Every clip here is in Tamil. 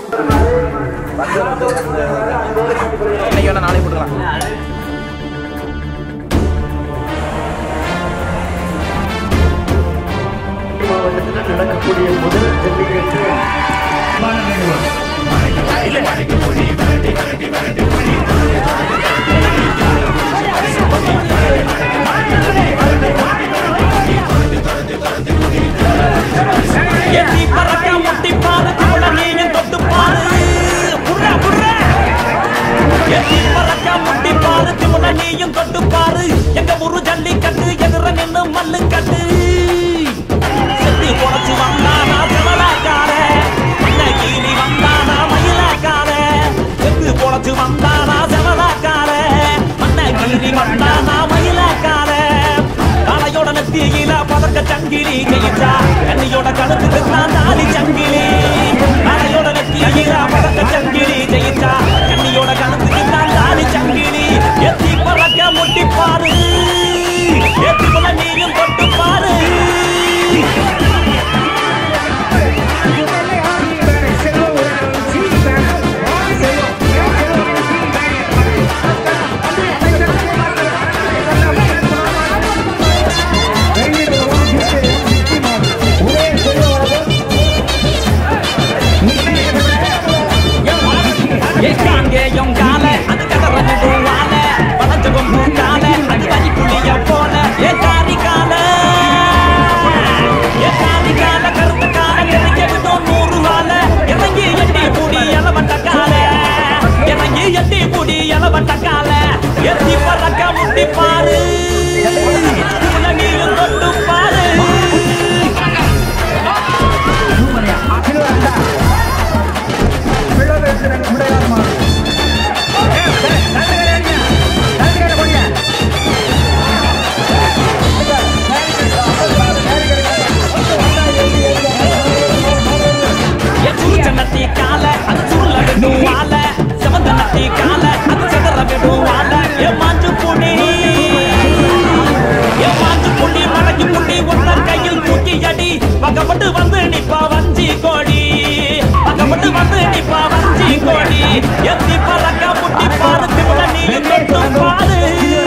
இன்னைக்கு வேணா நாளைக்கு போட்டுக்கலாம். மாவட்டத்தில் நடக்கக்கூடிய முதல் ஜல்லிக்கட்டு தொட்டுப்பாரு எங்க ஊரு ஜல்லிக்கட்டு எதிர நின்று மல்லு கட்டு செத்து பொழைச்சு வந்தானா செவலாக்கார கீழி வந்தானா மயிலாக்கார செத்து பொழைச்சு வந்தானா செவலாக்கார மண்ண கீழி வந்தானா மயிலாக்கார காலையோட நெத்தியில பதக்க சங்கிலி ஜெயிச்சா கண்ணியோட கழுத்துக்கு தான் தாலி சங்கிலி காலையோட நெத்தியில பதக்க சங்கிலி ஜெயிச்சா கண்ணியோட கழுத்துக்கு தான் தாலி சங்கிலி எத்தி பறக்க முட்டிப்பாரு எத்தி போல நீயும் தொட்டுப்பாரு பட்டக்கால எத்தி பறக்க முட்டிப்பாரு நீயும் தொட்டுப்பாரு நத்தி கால அது சுருள விடும் வாழ செவந்த நத்தி கால அது செதற விடும் வாழ ஏமாஞ்சு புடி மடக்கி புடி ஒன்ன கையில் தூக்கி அடி பக்கப்பட்டு வந்து நிப்பா வஞ்சி கோடி பக்கப்பட்டு வந்து நிப்பா வஞ்சி கோடி எத்தி பறக்க முட்டி பாரு திமுல நீயும் தொட்டு பாரு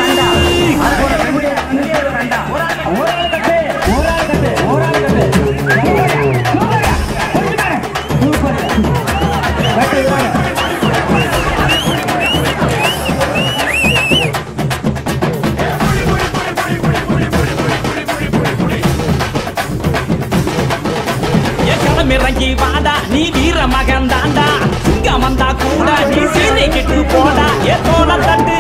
இறங்கி வாடா நீ வீர மகன் தாண்டா சிங்கம் வந்தா கூட நீ சீதைக்கிட்டு போடா ஏ தோல தட்டு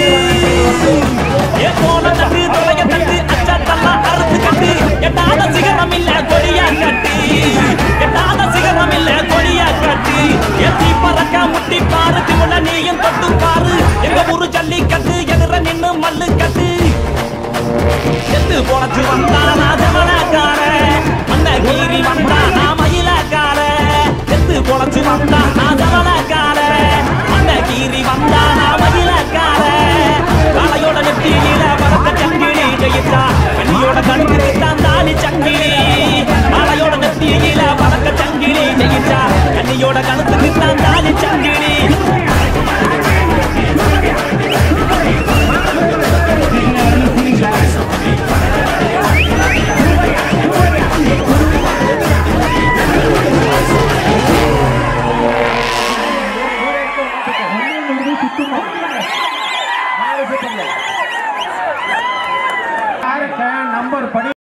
தொலைய தட்டு அச்சத்தெல்லாம் அறுத்து கட்டு எட்டாத சிகரம் இல்ல கொடியா கட்டி எட்டாத சிகரம் இல்ல கொடியா கட்டி எத்தி பறக்க முட்டி பாரு திமுல நீயும் தொட்டு பாரு எங்க ஊரு ஜல்லிக்கட்டு எதிர நின்னு மல்லு கட்டு செத்து பொழைச்சு வந்தானா ஜமனாக்கார மண்ண கீறி வந்தானா மயிலாக்கார செத்து பொழைச்சு வந்தானா ஜமனாக்கார மண்ண கீறி வந்தானா மயிலாக்கார காலையோட நெத்தியில பறக்க சங்கிலி ஜெயிச்சா கண்ணியோட கண்ணுக்கு தான் தாலி சங்கிலி காலையோட நெத்தியில பறக்க சங்கிலி ஜெயிச்சா கண்ணியோட கழுத்துக்கு தான் தாலி சங்கிலி நம்பர் படி